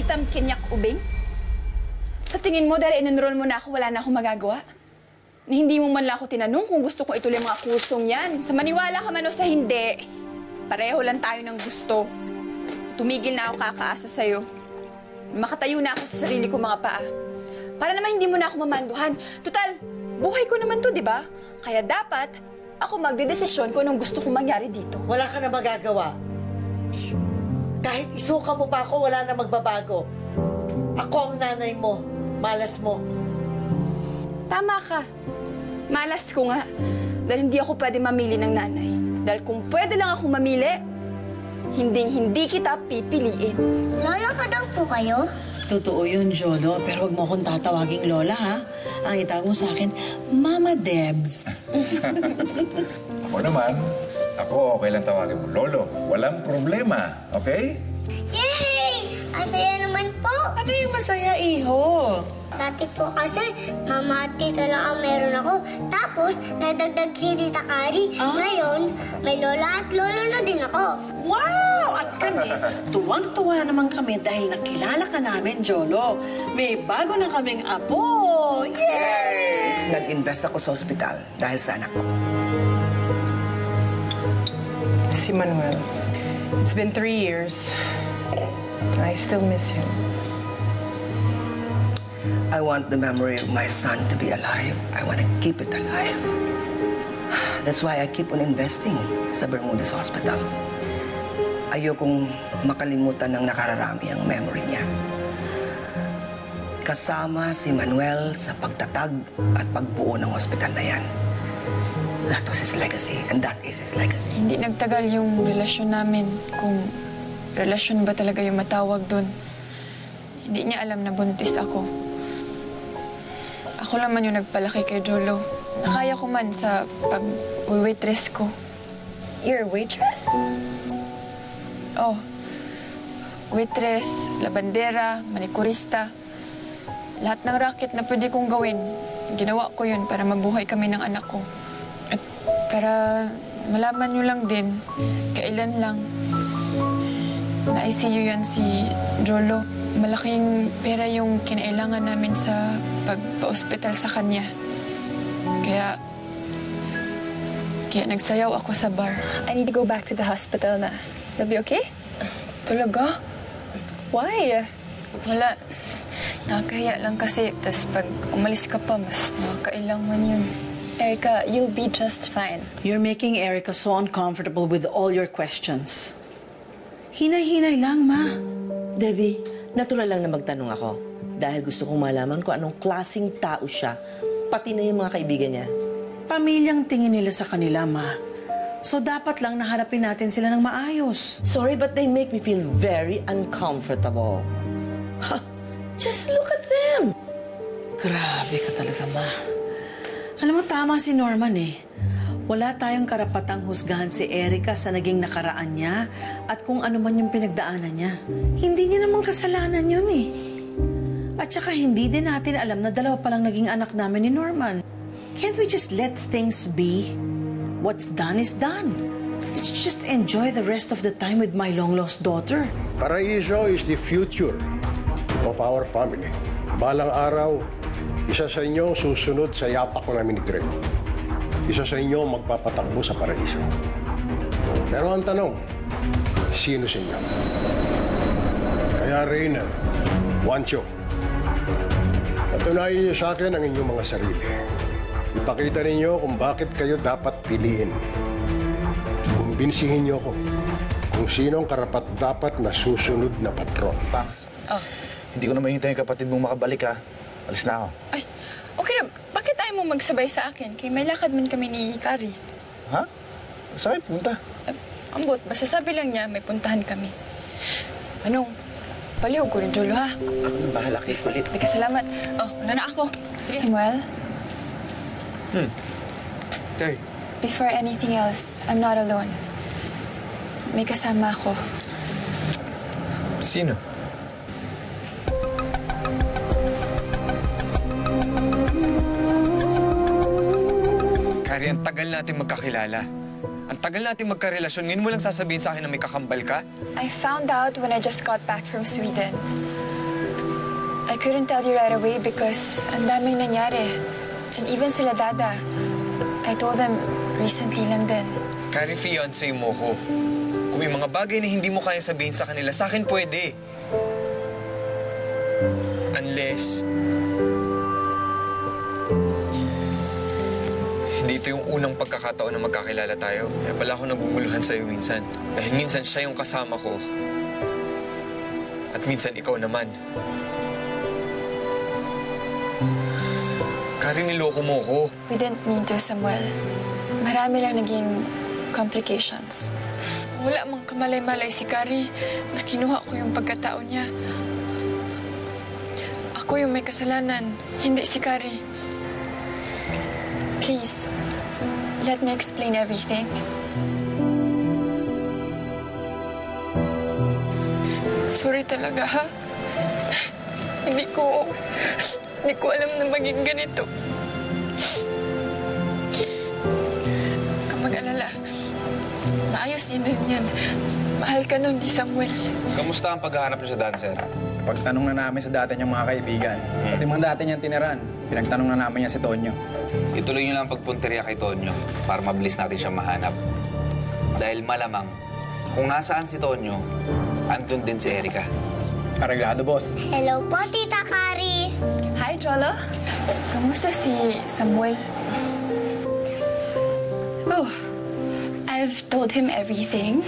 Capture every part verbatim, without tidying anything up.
kitang kinyak ubing? Sa tingin mo, dahil in-enroll mo na ako, wala na akong magagawa? Ni hindi mo man lang ako tinanong kung gusto ko ituloy mga kursong yan. Sa maniwala ka man o sa hindi, pareho lang tayo ng gusto. Tumigil na ako kakaasa sa'yo. Makatayo na ako sa sarili ko mga paa. Para naman hindi mo na ako mamanduhan. Total, buhay ko naman to, di ba? Kaya dapat, ako magdedesisyon kung anong gusto kong mangyari dito. Wala ka na magagawa. Kahit isuka mo pa ako, wala na magbabago. Ako ang nanay mo. Malas mo. Tama ka. Malas ko nga. Dahil hindi ako pwede mamili ng nanay. Dahil kung pwede lang ako mamili, hinding-hindi kita pipiliin. Lola ka daw po kayo? Totoo yun, Jolo. Pero huwag mo akong tatawaging Lola, ha? Ang itawag mo sa akin, Mama Debs. Ako naman, ako okay lang tawagin mo Lolo. Walang problema, okay? Yay! Ang saya naman po. Ano yung masaya, iho? Dati po kasi, mama at tita lang ang meron ako. Tapos, nadagdag si Tita Carrie. Ah? Ngayon, may lola at lolo na din ako. Wow! At kami, tuwang-tuwa naman kami dahil nakilala ka namin, Jolo. May bago na kaming apo! Yay! Nag-invest ako sa ospital dahil sa anak ko. Si Manuel, it's been three years. I still miss him. I want the memory of my son to be alive. I want to keep it alive. That's why I keep on investing sa Bermudez Hospital. Ayokong makalimutan ng nakararami ang memory niya. Kasama si Manuel sa pagtatag at pagbuo ng hospital na yan. That was his legacy, and that is his legacy. Hindi nagtagal yung relasyon namin. Kung relasyon ba talaga yung matawag doon. Hindi niya alam na buntis ako. Ako lang man yung nagpalaki kay Jolo. Nakaya ko man sa pag-waitress ko. You're a waitress? Oh. Waitress, labandera, manikurista. Lahat ng racket na pwede kong gawin, ginawa ko yun para mabuhay kami ng anak ko. At para malaman nyo lang din, kailan lang, na-I C U yan si Jolo. Malaking pera yung kinailangan namin sa pagpa-ospital sa kanya. Kaya, kaya nagsayaw ako sa bar. I need to go back to the hospital na. That'll be okay? Talaga? Why? Wala. Nakakahiya lang kasi. Tapos pag umalis ka pa, mas nakakailangan yun. Erika, you'll be just fine. You're making Erika so uncomfortable with all your questions. Hinay-hinay lang, Ma. Debbie, natural lang na magtanong ako. Dahil gusto kong malaman kung anong klaseng tao siya, pati na yung mga kaibigan niya. Pamilyang tingin nila sa kanila, Ma. So dapat lang naharapin natin sila ng maayos. Sorry, but they make me feel very uncomfortable. Ha, just look at them. Grabe ka talaga, Ma. Alam mo, tama si Norman eh. Wala tayong karapatang husgahan si Erika sa naging nakaraan niya at kung ano man yung pinagdaanan niya. Hindi niya namang kasalanan yun eh. At saka hindi din natin alam na dalawa palang naging anak namin ni Norman. Can't we just let things be? What's done is done. Let's just enjoy the rest of the time with my long-lost daughter. Paraiso is the future of our family. Balang araw, isa sa inyo susunod sa yapak namin ni Greg. Isa sa inyo magpapatakbo sa Paraiso. Pero ang tanong, sino sa inyo? Kaya Rainier, Juancho, patunayan niyo sa akin ang inyong mga sarili. Ipakita ninyo kung bakit kayo dapat piliin. Kumbinsihin niyo ko kung sino ang karapat-dapat na susunod na patron. Pax, oh. Hindi ko na mahintay yung kapatid mong makabalik, ha? Alis na ako. Ay, okay na. Bakit tayo mo magsabay sa akin? Kaya may lakad man kami ni Carrie. Ha? Saan punta? Uh, ambot, basta sabi lang niya, may puntahan kami. Anong? Palihog ko rin, Jolo, ha? Ako nang bahala kay kulit. Teka, salamat. Oh, wala na ako. Samuel? Hmm. Terry. Before anything else, I'm not alone. May kasama ako. Sino? Carrie, ang tagal natin magkakilala. Ang tagal natin magkarelasyon. Ngayon mo lang sasabihin sa akin na may kakambal ka? I found out when I just got back from Sweden. I couldn't tell you right away because ang daming nangyari. And even sila Dada, I told them recently lang din. Carrie, fiancé mo ko. Kung may mga bagay na hindi mo kaya sabihin sa kanila, sa akin pwede. Unless... Hindi ito yung unang pagkakataon na magkakilala tayo. Kaya pala ako naguguluhan sa'yo minsan. Dahil minsan siya yung kasama ko. At minsan ikaw naman. Carrie, niloko mo ko. We didn't mean to, Samuel. Marami lang naging complications. Wala mang kamalay-malay si Carrie na kinuha ko yung pagkatao niya. Ako yung may kasalanan, hindi si Carrie. Please, let me explain everything. Sorry talaga, ha? Hindi ko... Hindi ko alam na maging ganito. Huwag kang mag-alala. Maayos din rin yan. Mahal ka nun, di Samuel. Kamusta ang paghahanap niyo sa dancer? Pagtanong na namin sa dati niyang mga kaibigan, hmm. pati mga dati niyang tiniran, pinagtanong na namin niya si Tonyo. Ituloy niyo lang ang pagpunteriya kay Tonyo para mabilis natin siya mahanap. Dahil malamang, kung nasaan si Tonyo, andun din si Erika. Areglado, boss. Hello po, Tita Carrie. Hi, Jolo. Kamusta si Samuel? Oh, I've told him everything.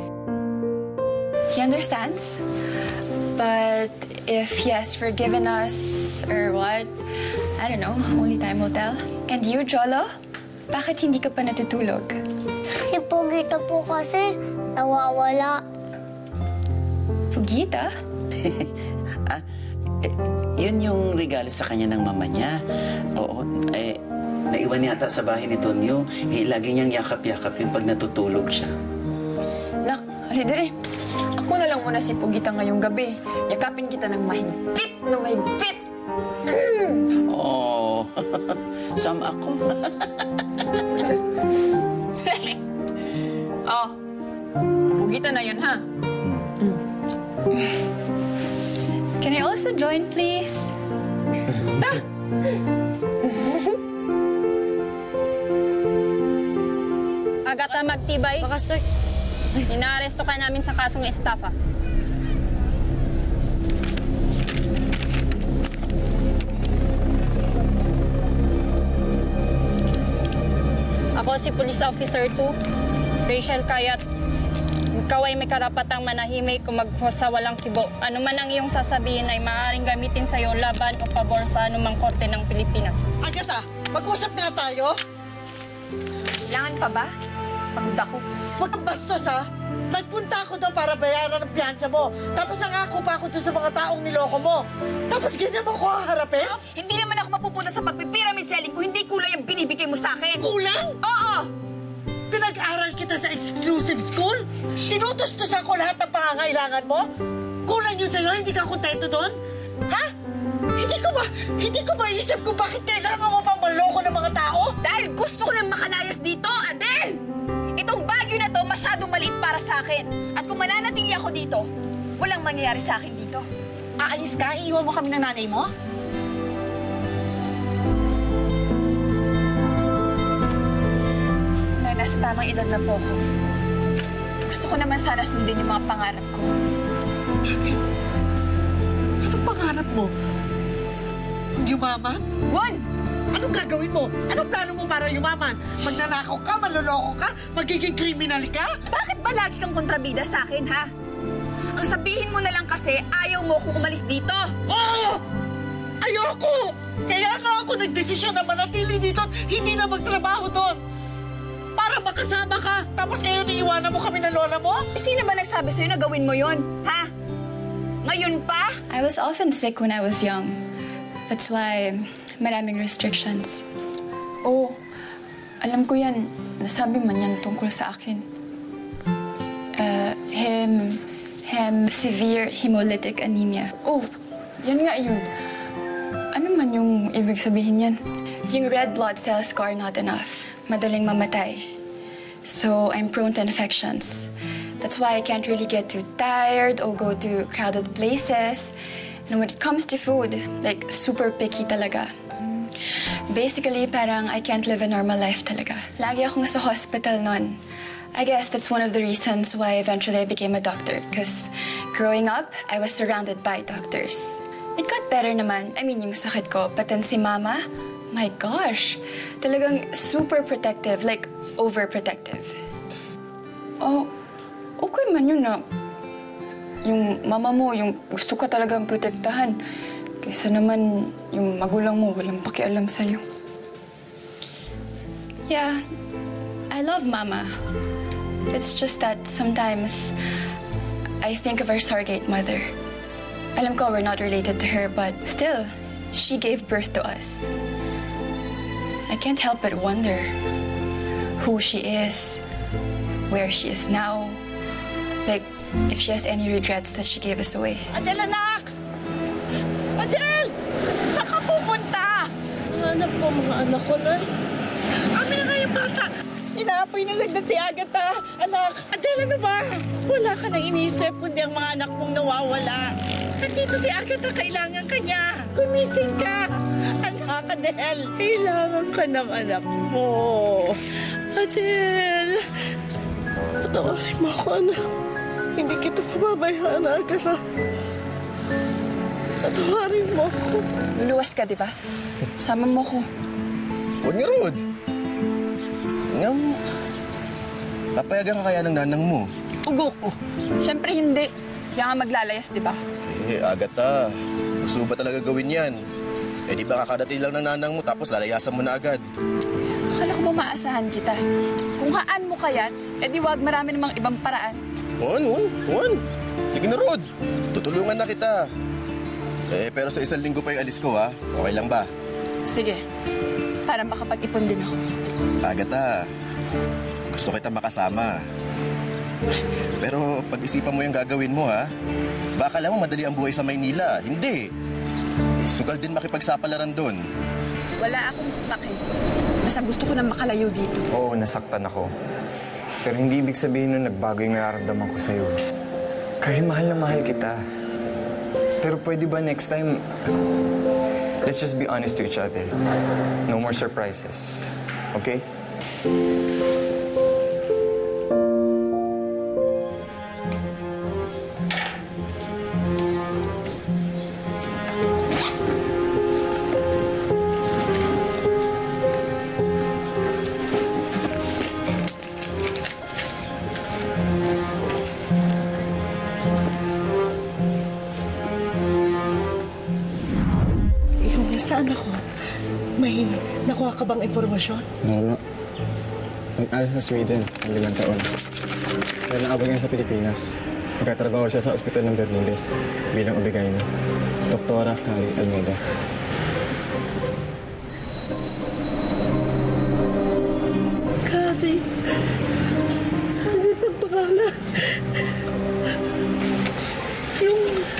He understands. But if he has forgiven us or what, I don't know. Only time will tell. And you, Jolo? Bakit hindi ka pa natutulog? Si Pugita po kasi nawawala. Pugita? ah, eh, yun yung regalo sa kanya ng mama niya. Oo, eh, naiwan yata sa bahay ni Tonyo. Eh, lagi niyang yakap-yakap yung pag natutulog siya. Nak, alidire. Ako na lang muna si Pugita ngayong gabi. Yakapin kita ng mahigpit na mahigpit. Mm. Oh, sama ako. Oh, Pugita na yun, ha? Mm. Can I also join, please? Ah! Agatha, magtibay. Makastoy. Inaaresto ka namin sa kasong estafa. Ako si Police Officer two, Rachel Kayat. Ikaw ay may karapatang manahimik kung magsawalang kibo. Ano man ang iyong sasabihin ay maaaring gamitin sa iyo laban o pabor sa anumang korte ng Pilipinas. Agatha, mag-usap nga tayo. Kailangan pa ba? Pagod ako. Huwag kang bastos, ha? Nagpunta ako doon para bayaran ang piyansa mo. Tapos nangako pa ako doon sa mga taong niloko mo. Tapos ganyan mo ko haharapin? Oh, hindi naman ako mapupunta sa pagpipyramid selling kung hindi kulay ang binibigay mo sa akin. Kulang? Oo! Pinag-aral kita sa exclusive school? Tinutustusan ko lahat ng pangangailangan mo? Kulang yun sa'yo? Hindi ka kontento doon? Ha? Hindi ko ba, hindi ko maisip kung bakit kailangan mo pang maloko ng mga tao? Dahil gusto ko nang makalayas dito, Adele! Itong bagyo na to masyadong maliit para sa akin. At kung mananatili ako dito, walang mangyayari sa akin dito. Aalis ka? Iiwan mo kami ng nanay mo? Nay, nasa tamang edad na po ako. Gusto ko naman sana sundin yung mga pangarap ko. Bakit? Anong pangarap mo? Yumaman? Juan! Anong gagawin mo? Anong plano mo para yumaman? Magnanakaw ka, maloloko ka, magiging kriminal ka? Bakit ba lagi kang kontrabida sa akin, ha? Ang sabihin mo na lang kasi, ayaw mo kung umalis dito. Oo! Ayoko! Kaya nga ako nagdesisyon na manatili dito at hindi na magtrabaho doon. Para makasama ka, tapos ngayon iiwanan mo kami ng lola mo? Eh, sino ba nagsabi sa'yo na gawin mo yon, ha? Ngayon pa? I was often sick when I was young. That's why maraming restrictions. Oo, alam ko yan. Nasabi man yan tungkol sa akin. Uh, hem, hem, severe hemolytic anemia. Oh, yan nga yun. Ano man yung ibig sabihin yan? Yung red blood cells ko are not enough. Madaling mamatay. So I'm prone to infections. That's why I can't really get too tired or go to crowded places. And when it comes to food, like, super picky talaga. Basically, parang I can't live a normal life talaga. Lagi akong sa hospital nun. I guess that's one of the reasons why eventually I became a doctor. Because growing up, I was surrounded by doctors. It got better naman. I mean, yung sakit ko. But then si Mama, my gosh, talagang super protective, like overprotective. Oh, okay man yun na. Yung mama mo, yung gusto ka talagang protektahan. Kaysa naman yung magulang mo, walang pakialam sa'yo. Yeah, I love Mama. It's just that sometimes I think of our surrogate mother. Alam ko we're not related to her, but still, she gave birth to us. I can't help but wonder who she is, where she is now, like, if she has any regrets that she gave us away. Adele, anak! Adele! Saan ka pupunta? Hanap ko mga anak ko na. Amin na nga yung bata! Inaapoy na lagdat si Agatha. Anak, Adele, ano ba? Wala ka nang iniisip kundi ang mga anak mong nawawala. Nandito si Agatha, kailangan ka niya. Gumising ka. Anak, Adele, kailangan ka ng anak mo. Adele, patawarin mo ako, anak. Hindi kita pababayaan, Agatha. Patawarin mo ako. Luluwas ka, di ba? Sama mo ko. Huwag niya, Rod. Ngam, papayagan ka kaya ng nanang mo? Ugo. Oh. Siyempre hindi. Kaya nga maglalayas, di ba? Eh, Agatha, gusto ba talaga gawin yan? Eh, di ba kakadating lang ng nanang mo tapos lalayasan mo na agad? Akala ko ba maasahan kita? Kung haan mo kaya, eh di wag marami namang ibang paraan. Juan, Juan, Juan. Sige na, Rod. Tutulungan na kita. Eh, pero sa isang linggo pa yung alis ko, ha? Okay lang ba? Sige. Para makapag-ipon din ako. Agatha, gusto kita makasama. Pero pag-isipan mo yung gagawin mo, ha? Baka lang mo madali ang buhay sa Maynila. Hindi. Sugal din makipagsapalaran doon. Wala akong pake. Basta gusto ko na makalayo dito. Oo, nasaktan ako. Pero hindi ibig sabihin na nagbago yung nararamdaman ko sa'yo. Carrie, mahal na mahal kita. Pero pwede ba next time, let's just be honest to each other. No more surprises. Okay? Saan ako? May nakuha ka bang impormasyon? Meron na. Nag-alis sa Sweden ng limang taon. Kaya naabot niya sa Pilipinas. Nagkatrabaho siya sa ospital ng Bermudez bilang obigayna. Doktora Carrie Almedas. Carrie? Ano bang pangalan? Yung...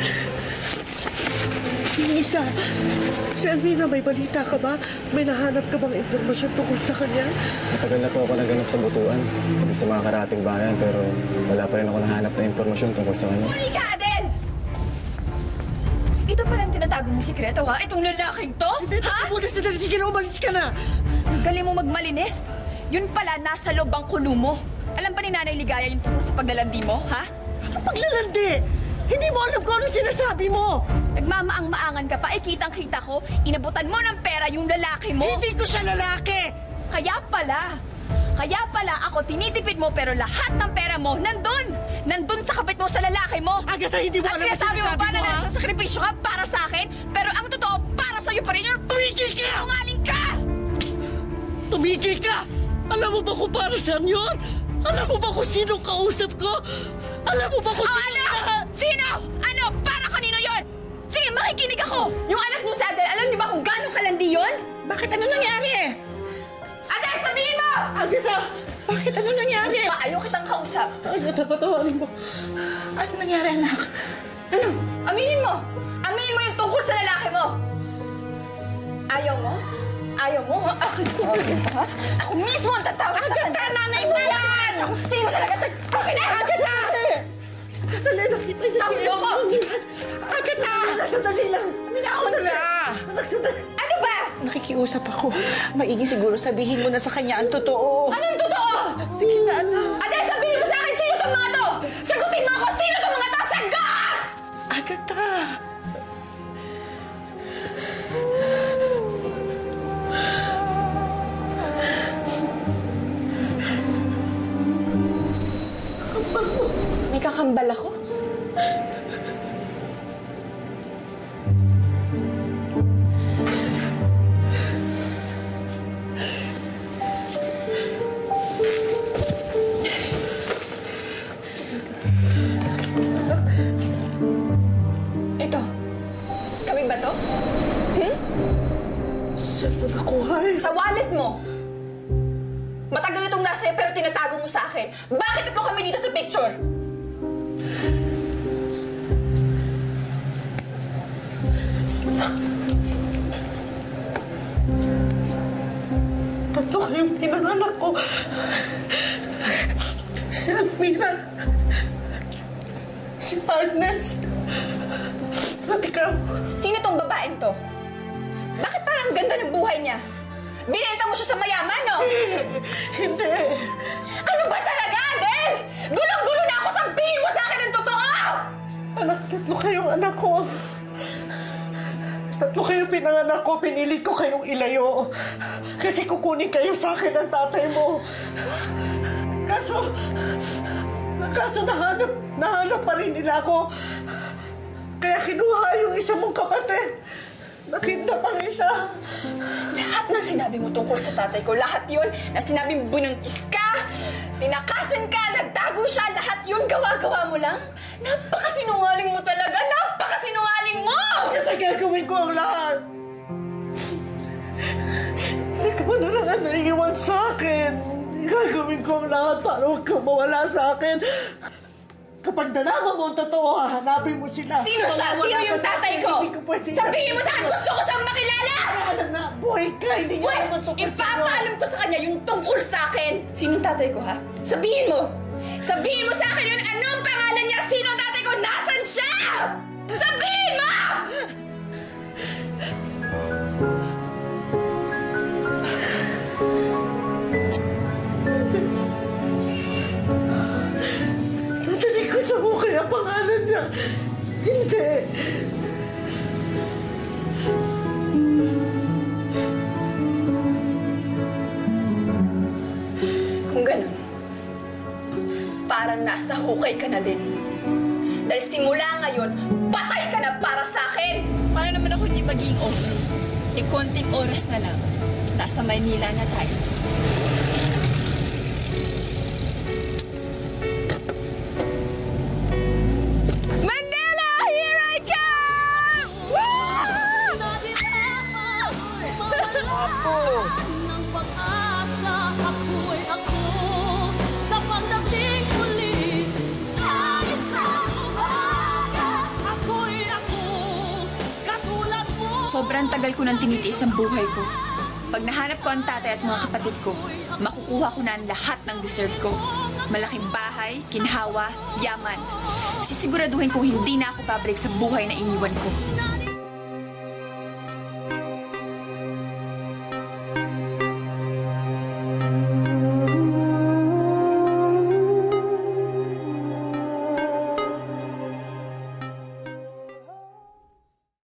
Yung isa... Si Almina, may balita ka ba? May nahanap ka bang impormasyon tungkol sa kanya? Matagal na po ako naganap sa butuan, pati sa mga karating bayan, pero wala pa rin ako nahanap na impormasyon tungkol sa kanya. Huli ka, Adele! Ito pa lang tinatago mong sikreto, ha? Itong lalaking to? Hindi, ha? Muna sila. Sige na, umalis ka na! Ang galing mo magmalinis. Yun pala, nasa loob ang kulo mo. Alam ba ni Nanay Ligaya yung tungkol sa paglalandi mo, ha? Anong paglalandi? Hindi mo alam kung anong sinasabi mo! Nagmamaang-maangan ka pa, eh kitang-kita ko, inabutan mo ng pera yung lalaki mo. Hindi ko siya lalaki! Kaya pala, kaya pala ako tinitipid mo pero lahat ng pera mo nandun! Nandun sa kapit mo sa lalaki mo! Agatha, hindi mo At alam ang sinasabi mo sinasabi ba mo, na ha? nasa sakripisyo ka para sa akin? Pero ang totoo, para sa'yo pa rin yun! Tumigil ka! Sinungaling ka! Tumigil ka! Alam mo ba kung para saan yun? Alam mo ba kung sinong kausap ko? Alam mo ba kung oh, sino ano? lahat? Sino? Ano? Para kanino yun? Sige, makikinig ako! Yung anak mo sa Adele, alam niyo ba kung gano'ng kalandi yun? Bakit ano nangyari? Adele, sabihin mo! Agatha! Bakit ano nangyari? Ba, ayaw kitang kausap. Agatha, patawarin mo. Ano nangyari, anak? Ano? Aminin mo! Aminin mo yung tungkol sa lalaki mo! Ayaw mo? Ayaw mo, ha? Ako, ha? Ako mismo ang tatawag sa kanya. Agatha, nanay mo yan! Ako sino talaga siya? Okay na! Agatha! Dali, nakita niya si Enchong. Agatha! Sandali lang. Minako na lang. Sandali. Ano ba? Nakikiusap ako. Maigi siguro sabihin mo na sa kanya ang totoo. Anong totoo? Sige na, anak. Adele, sabihin mo sa akin sino itong mga to! Sagutin mo ako! Sino itong mga to? Sagot! Agatha! May kakambal ako? Ito. Kami ba to? Hmm? Saan mo nakuha eh? Sa wallet mo! Matagal itong nasa iyo pero tinatago mo sa akin. Bakit ito kami dito sa picture? Tatlo kayong pinanganak ko. Si Almira. Si Agnes. At ikaw. Sino tong babaeng to? Bakit parang ganda ng buhay niya? Binenta mo siya sa mayaman, no? Hindi. Ano ba talaga, Adele? Gulong-gulo na ako! Sabihin mo sa akin ang totoo! Anak, tatlo kayong anak ko. Tatlo kayong pinanganak ko. Pinilit ko kayong ilayo. Kasi kukunin kayo sa akin ng tatay mo. Kaso, kaso nahanap, nahanap pa rin nila ako. Kaya kinuha yung isa mong kapatid. Nakita pang isa. Lahat ng sinabi mo tungkol sa tatay ko, lahat yun na sinabi mo bununtis ka, tinakasan ka, nagtago siya, lahat yun gawa-gawa mo lang? Napakasinungaling mo talaga! Napakasinungaling mo! Kasi gagawin ko ang lahat. Ikaw na lang ang naiiwan sa akin. Gagawin ko ang lahat para huwag kang mawala sa akin. Kapag nalaman mo ang totoo, hahanapin mo sila. Sino siya? Sino yung tatay ko? Sabihin mo sa akin, gusto ko siyang makilala! Alam na, buhay ka, hindi niya naman tungkol sa'yo. Ipapaalam ko sa kanya yung tungkol sa akin. Sino yung tatay ko, ha? Sabihin mo! Sabihin mo sa akin yun, anong pangalan niya? Sino ang tatay ko? Nasaan siya? Sabihin mo! Natanig ko sa mukha ang pangalan niya. Hindi. Kung ganun, parang nasa hukay ka na din. Dahil simula ngayon, patay ka na para sa akin! Paano naman ako hindi maging okay? E konting oras na lang. Nasa Maynila na tayo. Manila! Here I come! Woo! Apo! Sobrang tagal ko nang tinitiis ang buhay ko. Pag nahanap ko ang tatay at mga kapatid ko, makukuha ko na ang lahat ng deserve ko. Malaking bahay, ginhawa, yaman. Sisiguraduhin kong hindi na ako babalik sa buhay na iniwan ko.